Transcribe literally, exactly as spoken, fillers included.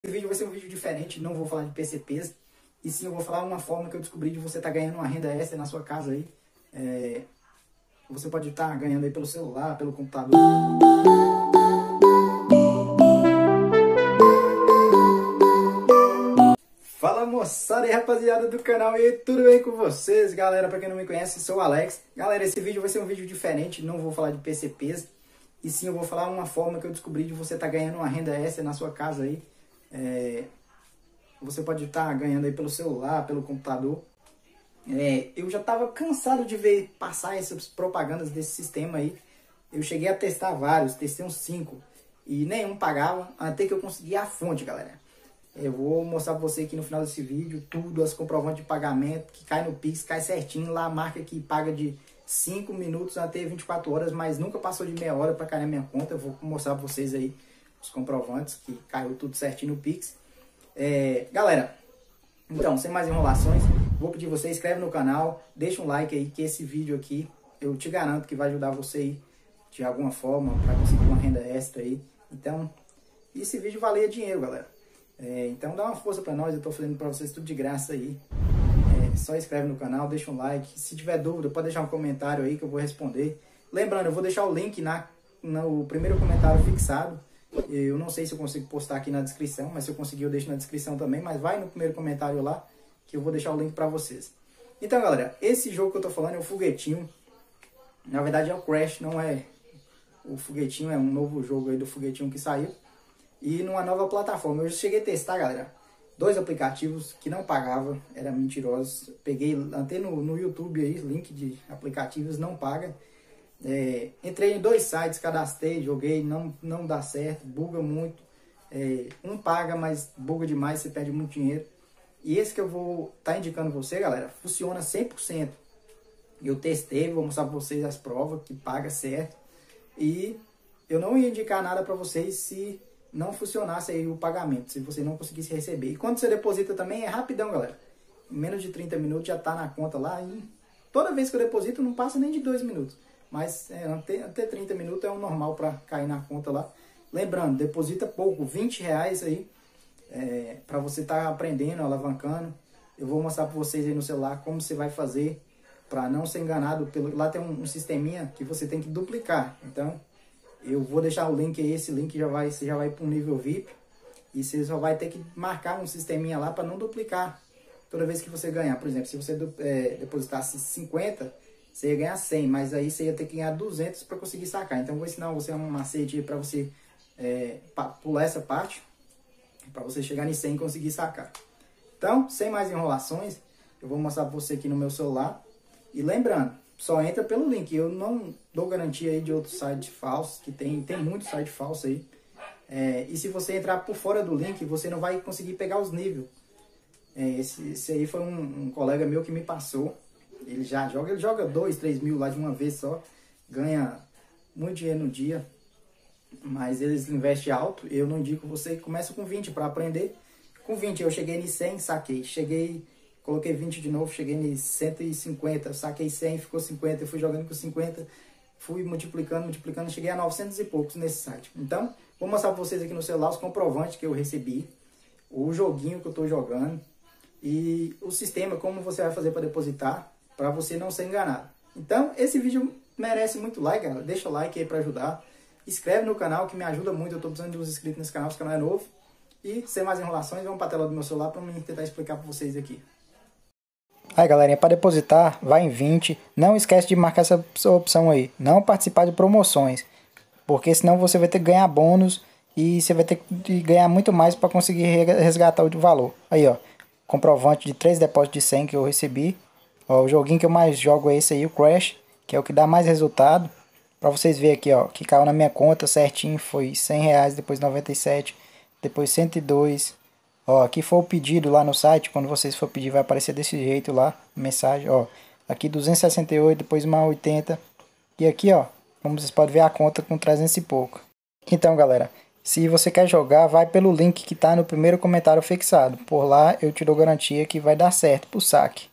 Esse vídeo vai ser um vídeo diferente, não vou falar de P C Ps, e sim eu vou falar uma forma que eu descobri de você estar tá ganhando uma renda extra na sua casa aí. É, você pode estar tá ganhando aí pelo celular, pelo computador. Fala moçada e rapaziada do canal, e tudo bem com vocês? Galera, pra quem não me conhece, sou o Alex. Galera, esse vídeo vai ser um vídeo diferente, não vou falar de P C Ps, e sim eu vou falar uma forma que eu descobri de você estar tá ganhando uma renda extra na sua casa aí. É, você pode estar tá ganhando aí pelo celular, pelo computador. É, eu já estava cansado de ver passar essas propagandas desse sistema aí. Eu cheguei a testar vários, testei uns cinco e nenhum pagava, até que eu consegui a fonte, galera. Eu vou mostrar para você aqui no final desse vídeo tudo, as comprovantes de pagamento que cai no Pix, cai certinho. Lá a marca que paga de cinco minutos até vinte e quatro horas, mas nunca passou de meia hora para cair na minha conta. Eu vou mostrar para vocês aí os comprovantes que caiu tudo certinho no Pix. É, galera, então, sem mais enrolações, vou pedir você, inscreve no canal, deixa um like aí, que esse vídeo aqui, eu te garanto que vai ajudar você aí, de alguma forma, para conseguir uma renda extra aí. Então, esse vídeo valia dinheiro, galera. É, então, dá uma força para nós, eu tô fazendo para vocês tudo de graça aí. É, só inscreve no canal, deixa um like. Se tiver dúvida, pode deixar um comentário aí que eu vou responder. Lembrando, eu vou deixar o link na, no primeiro comentário fixado. Eu não sei se eu consigo postar aqui na descrição, mas se eu conseguir eu deixo na descrição também. Mas vai no primeiro comentário lá, que eu vou deixar o link para vocês. Então, galera, esse jogo que eu tô falando é o Foguetinho. Na verdade é o Crash, não é o Foguetinho, é um novo jogo aí do Foguetinho que saiu. E numa nova plataforma. Eu cheguei a testar, galera, dois aplicativos que não pagavam, eram mentirosos. Peguei até no, no YouTube aí, link de aplicativos, não paga. É, entrei em dois sites, cadastrei, joguei, não, não dá certo, buga muito. É, um paga, mas buga demais, você perde muito dinheiro. E esse que eu vou estar tá indicando você, galera, funciona cem por cento. Eu testei, vou mostrar para vocês as provas, que paga certo. E eu não ia indicar nada para vocês se não funcionasse aí o pagamento, se você não conseguisse receber. E quando você deposita também é rapidão, galera. Em menos de trinta minutos já está na conta lá. E toda vez que eu deposito não passa nem de dois minutos. Mas é, até, até trinta minutos é o normal para cair na conta lá. Lembrando, deposita pouco, vinte reais aí, é, para você estar tá aprendendo, alavancando. Eu vou mostrar para vocês aí no celular como você vai fazer para não ser enganado. Pelo, lá tem um, um sisteminha que você tem que duplicar. Então, eu vou deixar o link aí, esse link já vai, você já vai para um nível V I P. E você só vai ter que marcar um sisteminha lá para não duplicar toda vez que você ganhar. Por exemplo, se você é, depositasse cinquenta, você ia ganhar cem, mas aí você ia ter que ganhar duzentos para conseguir sacar. Então eu vou ensinar você um macete para você é, pular essa parte, para você chegar em cem e conseguir sacar. Então, sem mais enrolações, eu vou mostrar para você aqui no meu celular. E lembrando, só entra pelo link. Eu não dou garantia aí de outros sites falsos, que tem, tem muito site falso aí. É, e se você entrar por fora do link, você não vai conseguir pegar os níveis. É, esse, esse aí foi um, um colega meu que me passou. Ele já joga, ele joga dois, três mil lá de uma vez só, ganha muito dinheiro no dia, mas eles investem alto. Eu não indico você, começa com vinte para aprender. Com vinte eu cheguei em cem, saquei, cheguei, coloquei vinte de novo, cheguei em cento e cinquenta, saquei cem, ficou cinquenta, eu fui jogando com cinquenta, fui multiplicando, multiplicando, cheguei a novecentos e poucos nesse site. Então, vou mostrar para vocês aqui no celular os comprovantes que eu recebi, o joguinho que eu estou jogando e o sistema, como você vai fazer para depositar, para você não ser enganado. Então, esse vídeo merece muito like, galera. Deixa o like aí para ajudar. Inscreve no canal, que me ajuda muito. Eu estou precisando de uns inscritos nesse canal, esse canal é novo. E, sem mais enrolações, vamos para a tela do meu celular para eu tentar explicar para vocês aqui. Aí, galerinha, para depositar, vai em vinte. Não esquece de marcar essa opção aí. Não participar de promoções, porque senão você vai ter que ganhar bônus e você vai ter que ganhar muito mais para conseguir resgatar o valor. Aí, ó, comprovante de três depósitos de cem que eu recebi. Ó, o joguinho que eu mais jogo é esse aí, o Crash, que é o que dá mais resultado. Pra vocês verem aqui, ó, que caiu na minha conta certinho, foi cem reais, depois noventa e sete, depois cento e dois. Ó, aqui foi o pedido lá no site, quando vocês for pedir vai aparecer desse jeito lá, mensagem, ó. Aqui duzentos e sessenta e oito, depois mais oitenta. E aqui, ó, como vocês podem ver a conta com trezentos e pouco. Então, galera, se você quer jogar, vai pelo link que tá no primeiro comentário fixado. Por lá eu te dou garantia que vai dar certo pro saque.